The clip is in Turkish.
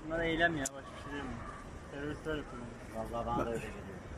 Bunlar eylem ya, başka bir şey değil mi? Teröristler yapıyor. Vallahi bana da öyle geliyor.